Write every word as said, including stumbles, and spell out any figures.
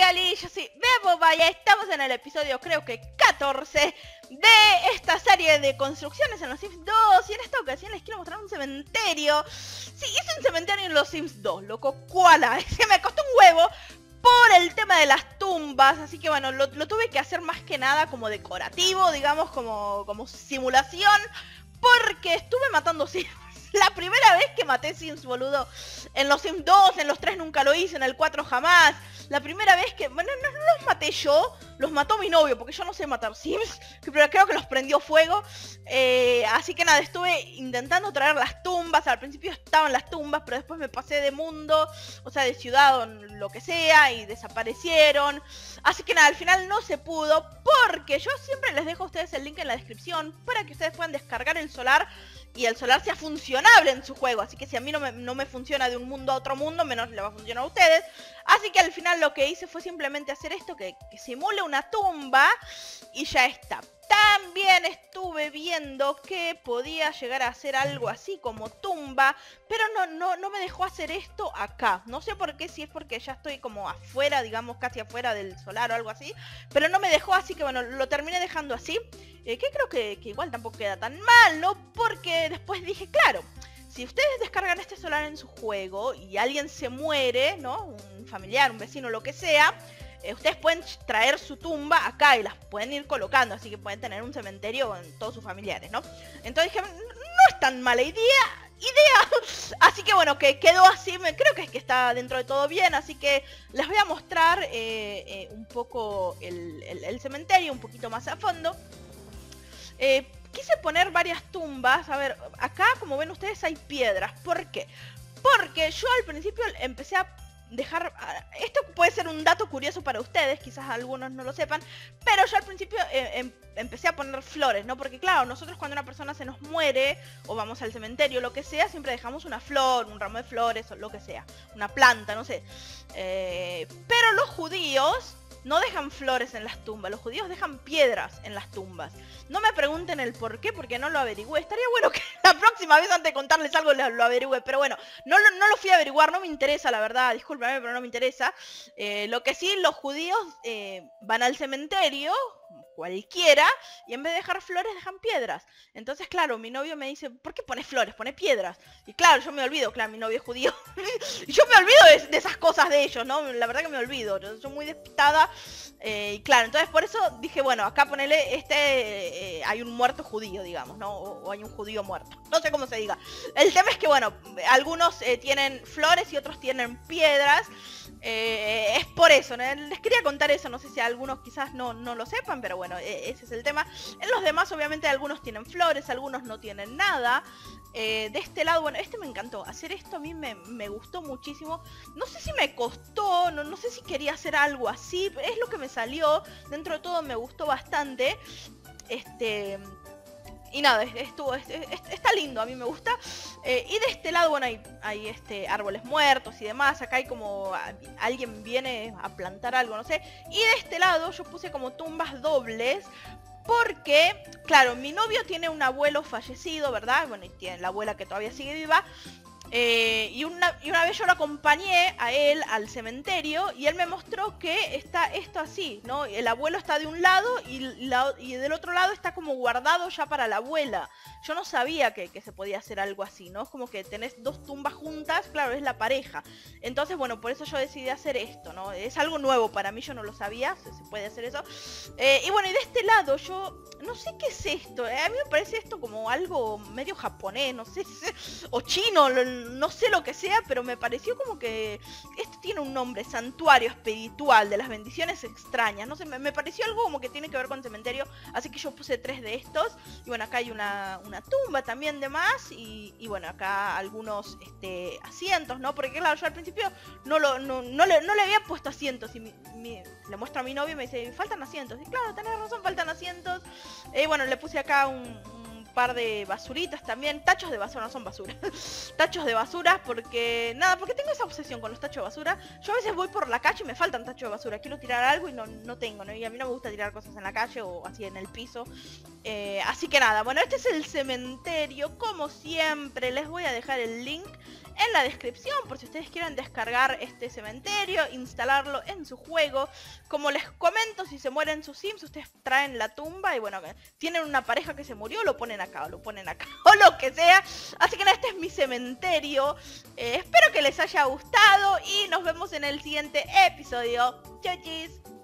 Hola, yo soy Beboba y estamos en el episodio creo que catorce de esta serie de construcciones en los Sims dos. Y en esta ocasión les quiero mostrar un cementerio. Sí, hice un cementerio en los Sims dos, loco, koala. Se me costó un huevo por el tema de las tumbas. Así que bueno, lo, lo tuve que hacer más que nada como decorativo, digamos, como, como simulación. Porque estuve matando Sims. La primera vez que maté Sims, boludo. En los Sims dos, en los tres nunca lo hice, en el cuatro jamás. La primera vez que... Bueno, no, no los maté yo, los mató mi novio, porque yo no sé matar Sims. Pero creo que los prendió fuego. Eh, así que nada, estuve intentando traer las tumbas. Al principio estaban las tumbas, pero después me pasé de mundo, o sea, de ciudad o lo que sea, y desaparecieron. Así que nada, al final no se pudo, porque yo siempre les dejo a ustedes el link en la descripción para que ustedes puedan descargar el Solar y el Solar sea funcionable en su juego. Así que si a mí no me, no me funciona de un mundo a otro mundo, menos le va a funcionar a ustedes. Así que al final lo que hice fue simplemente hacer esto, que, que simule una tumba, y ya está. También estuve viendo que podía llegar a hacer algo así como tumba, pero no, no, no me dejó hacer esto acá. No sé por qué, si es porque ya estoy como afuera, digamos casi afuera del Solar o algo así, pero no me dejó, así que bueno, lo terminé dejando así. Eh, que creo que, que igual tampoco queda tan mal, ¿no? Porque después dije, claro, si ustedes descargan este Solar en su juego y alguien se muere, ¿no? Un familiar, un vecino, lo que sea, eh, ustedes pueden traer su tumba acá y las pueden ir colocando, así que pueden tener un cementerio con todos sus familiares, ¿no? Entonces dije, no es tan mala idea, idea. Así que bueno, que quedó así, me, creo que es que está dentro de todo bien, así que les voy a mostrar eh, eh, un poco el, el, el cementerio, un poquito más a fondo. Eh, quise poner varias tumbas. A ver, acá como ven ustedes hay piedras. ¿Por qué? Porque yo al principio empecé a dejar... Esto puede ser un dato curioso para ustedes, quizás algunos no lo sepan, pero yo al principio eh, em, empecé a poner flores, ¿no? Porque claro, nosotros cuando una persona se nos muere o vamos al cementerio, lo que sea, siempre dejamos una flor, un ramo de flores o lo que sea, una planta, no sé. Eh, pero los judíos no dejan flores en las tumbas, los judíos dejan piedras en las tumbas. No me pregunten el por qué, porque no lo averigüé. Estaría bueno que la próxima vez, antes de contarles algo, lo, lo averigüé. Pero bueno, no lo, no lo fui a averiguar, no me interesa, la verdad. Discúlpame, pero no me interesa. Eh, lo que sí, los judíos eh, van al cementerio, cualquiera, y en vez de dejar flores, dejan piedras. Entonces, claro, mi novio me dice, ¿por qué pones flores? Pone piedras. Y claro, yo me olvido, claro, mi novio es judío. Y yo me olvido de, de esas cosas de ellos, ¿no? La verdad que me olvido. Yo soy muy despistada. Eh, y claro, entonces por eso dije, bueno, acá ponele este, eh, hay un muerto judío, digamos, ¿no? O, o hay un judío muerto, no sé cómo se diga. El tema es que, bueno, algunos eh, tienen flores y otros tienen piedras. Eh, es por eso, ¿no? Les quería contar eso, no sé si algunos quizás no, no lo sepan, pero bueno, eh, ese es el tema. En los demás, obviamente, algunos tienen flores, algunos no tienen nada. Eh, de este lado, bueno, este me encantó. Hacer esto a mí me, me gustó muchísimo. No sé si me costó, no, no sé si quería hacer algo así, es lo que me salió. Dentro de todo me gustó bastante. Este... Y nada, estuvo, está lindo, a mí me gusta. Eh, y de este lado, bueno, hay, hay este, árboles muertos y demás. Acá hay como alguien viene a plantar algo, no sé. Y de este lado yo puse como tumbas dobles. Porque, claro, mi novio tiene un abuelo fallecido, ¿verdad? Bueno, y tiene la abuela que todavía sigue viva. Eh, y, una, y una vez yo lo acompañé a él al cementerio y él me mostró que está esto así, ¿no? El abuelo está de un lado y, la, y del otro lado está como guardado ya para la abuela. Yo no sabía que, que se podía hacer algo así, ¿no? Es como que tenés dos tumbas juntas, claro, es la pareja. Entonces, bueno, por eso yo decidí hacer esto, ¿no? Es algo nuevo para mí, yo no lo sabía, se, se puede hacer eso. Eh, y bueno, y de este lado yo no sé qué es esto, eh, a mí me parece esto como algo medio japonés, no sé, o chino, no sé lo que sea, pero me pareció como que esto tiene un nombre, santuario espiritual de las bendiciones extrañas, no sé, me, me pareció algo como que tiene que ver con cementerio, así que yo puse tres de estos. Y bueno, acá hay una, una tumba también de más, y, y bueno, acá algunos este, asientos, ¿no? Porque claro, yo al principio no, lo, no, no, le, no le había puesto asientos, y mi, mi, le muestro a mi novio y me dice, faltan asientos, y claro, tenés razón, faltan asientos. Y eh, bueno, le puse acá un... un par de basuritas también, tachos de basura, no son basura, tachos de basura, porque nada, porque tengo esa obsesión con los tachos de basura. Yo a veces voy por la calle y me faltan tachos de basura, quiero tirar algo y no, no tengo, ¿no? Y a mí no me gusta tirar cosas en la calle o así en el piso. Eh, así que nada, bueno, este es el cementerio, como siempre les voy a dejar el link en la descripción por si ustedes quieren descargar este cementerio, instalarlo en su juego. Como les comento, si se mueren sus sims, ustedes traen la tumba y bueno, tienen una pareja que se murió, lo ponen acá o lo ponen acá o lo que sea. Así que este es mi cementerio. Eh, espero que les haya gustado y nos vemos en el siguiente episodio. Chau, chis.